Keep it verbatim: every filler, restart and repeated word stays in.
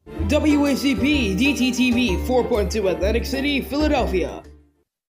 W A C P D T T V four point two Atlantic City, Philadelphia.